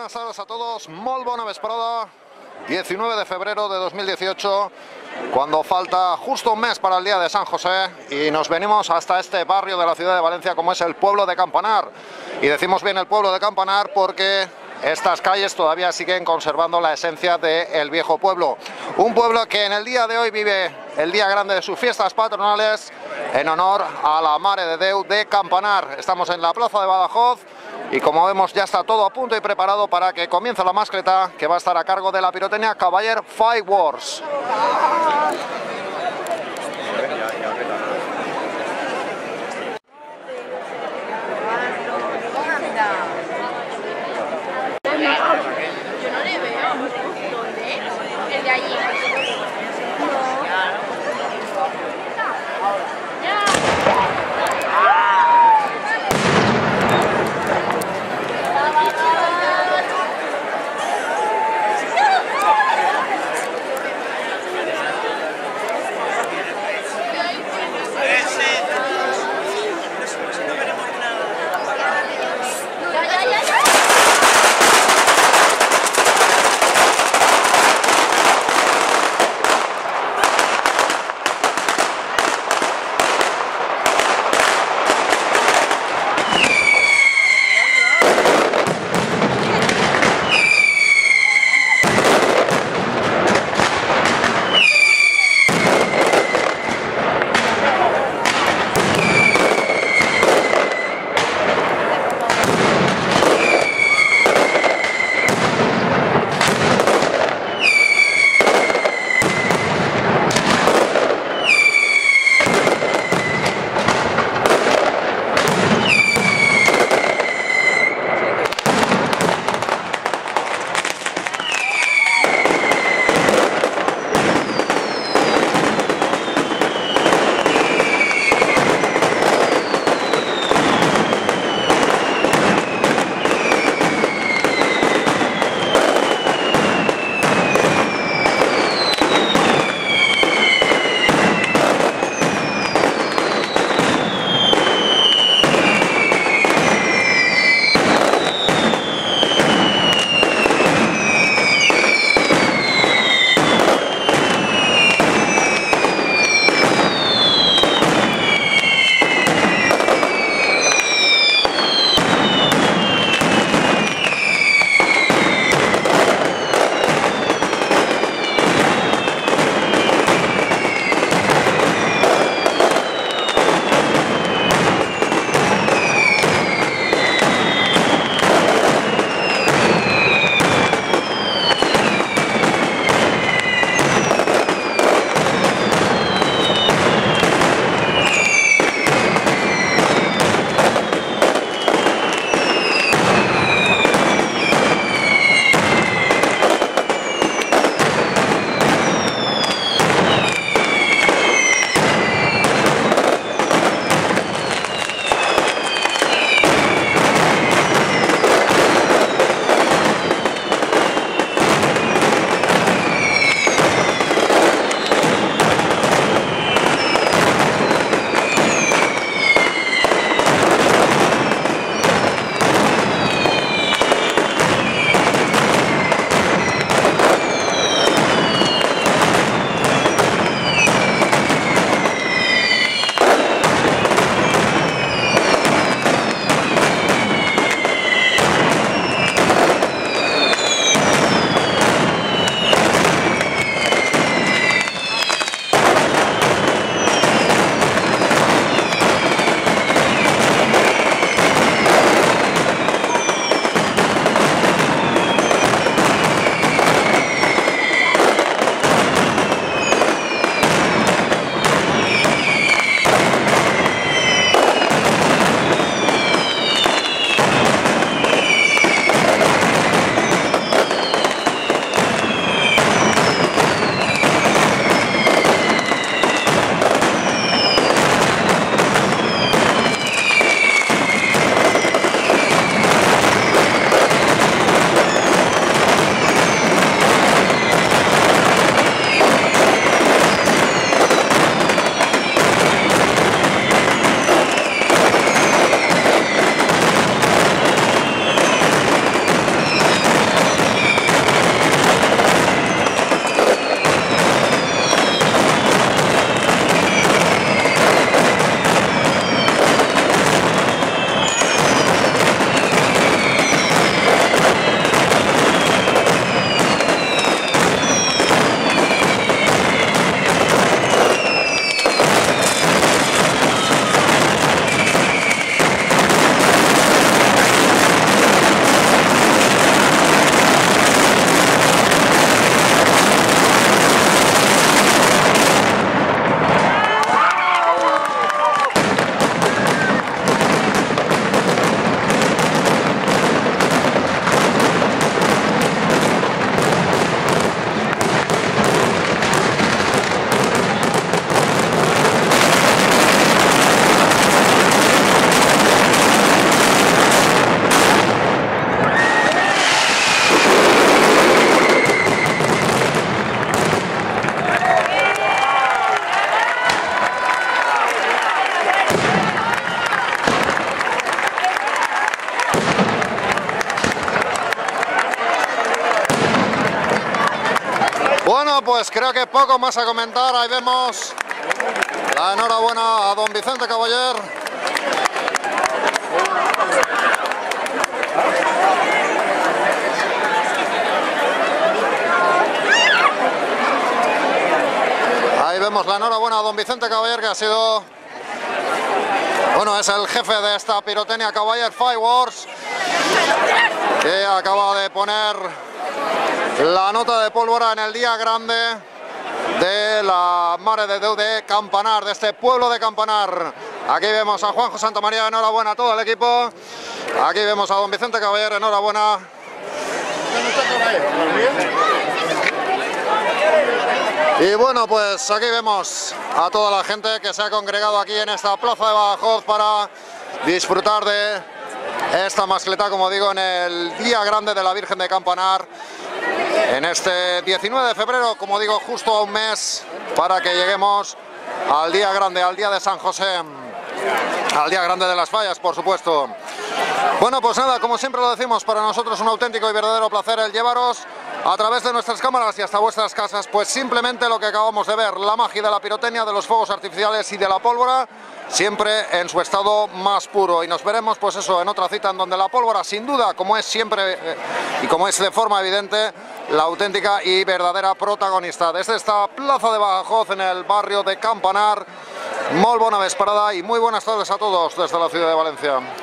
buenas tardes a todos, molt bona vesprada, 19 de febrero de 2018, cuando falta justo un mes para el día de San José y nos venimos hasta este barrio de la ciudad de Valencia como es el pueblo de Campanar. Y decimos bien el pueblo de Campanar porque estas calles todavía siguen conservando la esencia del viejo pueblo. Un pueblo que en el día de hoy vive el día grande de sus fiestas patronales en honor a la Mare de Déu de Campanar. Estamos en la plaza de Badajoz y como vemos ya está todo a punto y preparado para que comience la mascleta que va a estar a cargo de la pirotecnia Cavaller Fireworks. Yo no le veo. ¿Dónde? El de allí. Bueno, pues creo que poco más a comentar. Ahí vemos la enhorabuena a don Vicente Caballer. Ahí vemos la enhorabuena a don Vicente Caballer, que ha sido, bueno, es el jefe de esta pirotecnia Caballer Fireworks, que acaba de poner la nota de pólvora en el día grande de la Mare de Déu de Campanar, de este pueblo de Campanar. Aquí vemos a Juanjo Santamaría, enhorabuena a todo el equipo. Aquí vemos a don Vicente Caballer, enhorabuena. Y bueno, pues aquí vemos a toda la gente que se ha congregado aquí en esta plaza de Badajoz para disfrutar de esta mascleta, como digo, en el día grande de la Virgen de Campanar, en este 19 de febrero, como digo, justo a un mes para que lleguemos al día grande, al día de San José, al día grande de las fallas, por supuesto. Bueno, pues nada, como siempre lo decimos, para nosotros un auténtico y verdadero placer el llevaros a través de nuestras cámaras y hasta vuestras casas, pues simplemente lo que acabamos de ver, la magia de la pirotecnia, de los fuegos artificiales y de la pólvora, siempre en su estado más puro. Y nos veremos, pues eso, en otra cita en donde la pólvora, sin duda, como es siempre y como es de forma evidente, la auténtica y verdadera protagonista. Desde esta plaza de Badajoz, en el barrio de Campanar, molt bona vesprada y muy buenas tardes a todos desde la ciudad de Valencia.